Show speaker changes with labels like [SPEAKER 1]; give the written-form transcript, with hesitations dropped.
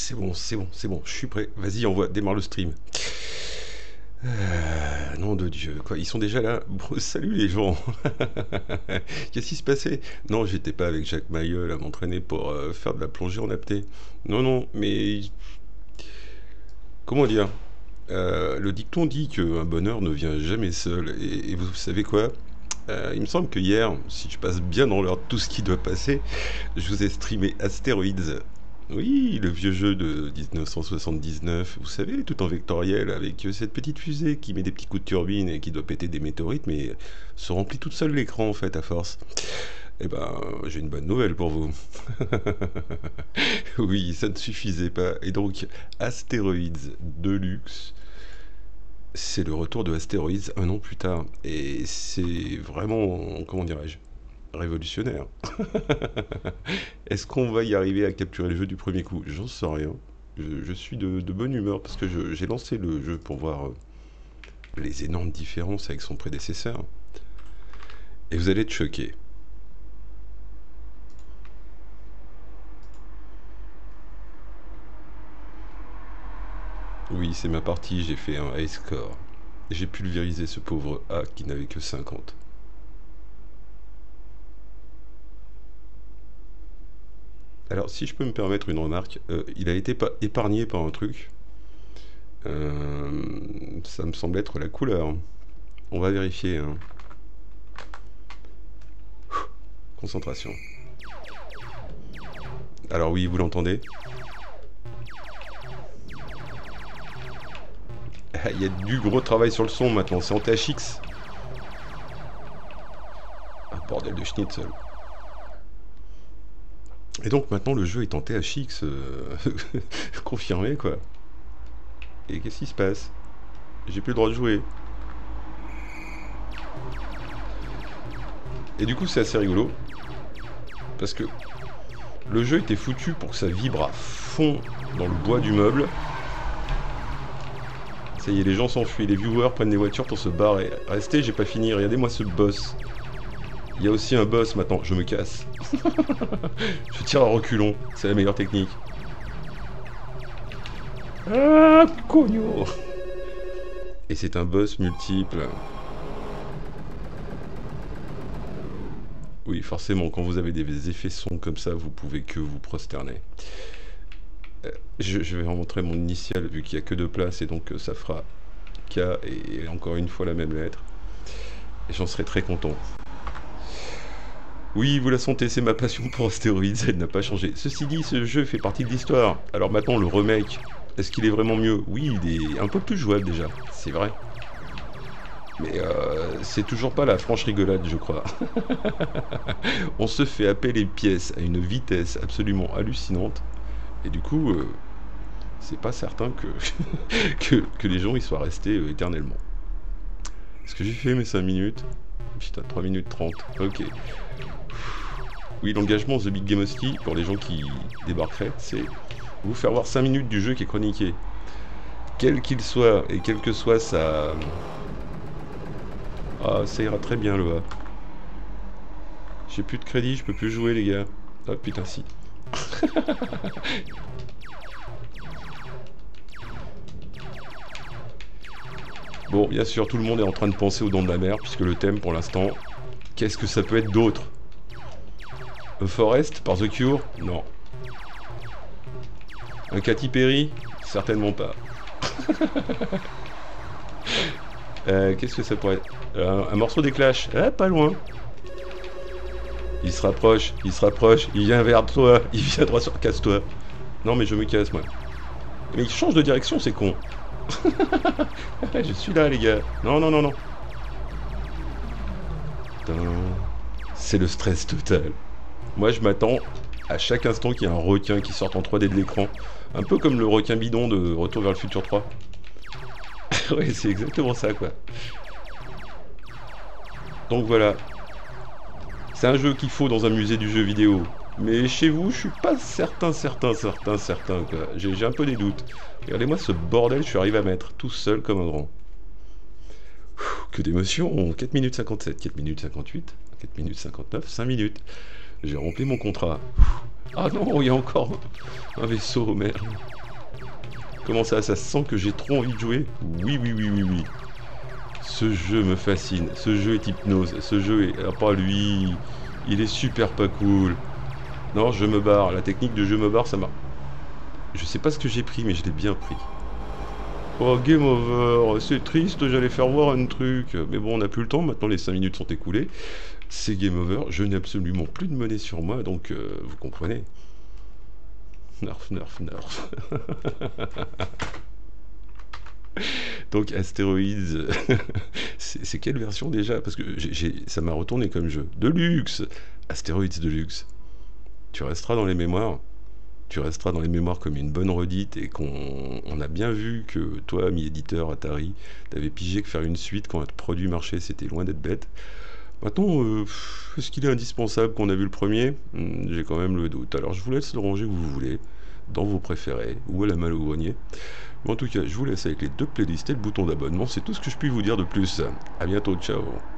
[SPEAKER 1] C'est bon, c'est bon, c'est bon, je suis prêt. Vas-y, envoie, démarre le stream. Nom de Dieu, quoi, ils sont déjà là. Bon, salut les gens. Qu'est-ce qui se passait? Non, j'étais pas avec Jacques Mayol à m'entraîner pour faire de la plongée en apnée. Non, non, mais comment dire? Le dicton dit qu'un bonheur ne vient jamais seul. Et vous savez quoi? Il me semble que hier, si je passe bien dans l'ordre tout ce qui doit passer, je vous ai streamé Astéroïdes. Oui, le vieux jeu de 1979, vous savez, tout en vectoriel, avec cette petite fusée qui met des petits coups de turbine et qui doit péter des météorites, mais se remplit toute seule l'écran en fait à force. Eh ben, j'ai une bonne nouvelle pour vous. Oui, ça ne suffisait pas. Et donc, Astéroïdes Deluxe, c'est le retour de Astéroïdes un an plus tard. Et c'est vraiment, comment dirais-je, révolutionnaire. Est-ce qu'on va y arriver à capturer le jeu du premier coup? J'en sais rien. Je suis de bonne humeur parce que j'ai lancé le jeu pour voir les énormes différences avec son prédécesseur. Et vous allez être choqués. Oui, c'est ma partie, j'ai fait un high score. J'ai pulvérisé ce pauvre A qui n'avait que 50. Alors, si je peux me permettre une remarque, il a été épargné par un truc. Ça me semble être la couleur. On va vérifier, hein. Concentration. Alors oui, vous l'entendez? Il y a du gros travail sur le son maintenant, c'est en THX. Un bordel de schnitzel. Et donc maintenant le jeu est en THX confirmé quoi. Et qu'est-ce qui se passe? J'ai plus le droit de jouer. Et du coup c'est assez rigolo. Parce que le jeu était foutu pour que ça vibre à fond dans le bois du meuble. Ça y est, les gens s'enfuient, les viewers prennent des voitures pour se barrer. Restez, j'ai pas fini, regardez-moi ce boss. Il y a aussi un boss maintenant, je me casse. Je tire à reculons, c'est la meilleure technique. Ah, cogno. Et c'est un boss multiple. Oui, forcément, quand vous avez des effets sons comme ça, vous pouvez que vous prosterner. Je vais en montrer mon initial, vu qu'il n'y a que deux places, et donc ça fera K, et encore une fois la même lettre. Et j'en serai très content. Oui, vous la sentez, c'est ma passion pour Astéroïdes, elle n'a pas changé. Ceci dit, ce jeu fait partie de l'histoire. Alors maintenant, le remake, est-ce qu'il est vraiment mieux? Oui, il est un peu plus jouable déjà, c'est vrai. Mais c'est toujours pas la franche rigolade, je crois. On se fait happer les pièces à une vitesse absolument hallucinante. Et du coup, c'est pas certain que les gens y soient restés éternellement. Est-ce que j'ai fait mes 5 minutes? Putain, 3 minutes 30. Ok. Oui, l'engagement The Big Game Hostie, pour les gens qui débarqueraient, c'est vous faire voir 5 minutes du jeu qui est chroniqué. Quel qu'il soit, et quel que soit sa... Ah, ça ira très bien, le A. J'ai plus de crédit, je peux plus jouer, les gars. Ah, putain, si. Bon, bien sûr, tout le monde est en train de penser aux Dents de la Mer, puisque le thème, pour l'instant, qu'est-ce que ça peut être d'autre? A Forest par The Cure? Non. Un Katy Perry? Certainement pas. Qu'est-ce que ça pourrait être? Un morceau des Clash? Ah, pas loin. Il se rapproche, il vient vers toi, il vient droit sur... Casse-toi. Non mais je me casse moi. Mais il change de direction, c'est con. Je suis là les gars. Non, non, non, non. C'est le stress total. Moi je m'attends à chaque instant qu'il y ait un requin qui sorte en 3D de l'écran. Un peu comme le requin bidon de Retour vers le futur 3. Ouais, c'est exactement ça quoi. Donc voilà. C'est un jeu qu'il faut dans un musée du jeu vidéo. Mais chez vous, je suis pas certain quoi. J'ai un peu des doutes. Regardez-moi ce bordel, je suis arrivé à mettre tout seul comme un grand. Que d'émotion. 4 minutes 57, 4 minutes 58, 4 minutes 59, 5 minutes. J'ai rempli mon contrat. Ah non, il y a encore un vaisseau, merde. Comment ça se sent que j'ai trop envie de jouer? Oui, oui, oui, oui, oui. Ce jeu me fascine. Ce jeu est hypnose. Ce jeu est... Ah, pas lui. Il est super pas cool. Non, je me barre. La technique de je me barre, ça m'a... Je sais pas ce que j'ai pris, mais je l'ai bien pris. Oh, game over. C'est triste, j'allais faire voir un truc. Mais bon, on n'a plus le temps. Maintenant, les 5 minutes sont écoulées. C'est game over. Je n'ai absolument plus de monnaie sur moi, donc vous comprenez. Nerf, nerf, nerf. Donc Astéroïdes, c'est quelle version déjà? Parce que ça m'a retourné comme jeu. Deluxe. Astéroïdes Deluxe. Tu resteras dans les mémoires. Tu resteras dans les mémoires comme une bonne redite et qu'on a bien vu que toi, ami éditeur Atari, t'avais pigé que faire une suite quand un produit marchait, c'était loin d'être bête. Maintenant, est-ce qu'il est indispensable qu'on a vu le premier? J'ai quand même le doute. Alors je vous laisse le ranger où vous voulez, dans vos préférés, ou à la malle au grenier. Mais en tout cas, je vous laisse avec les 2 playlists et le bouton d'abonnement. C'est tout ce que je puis vous dire de plus. A bientôt, ciao.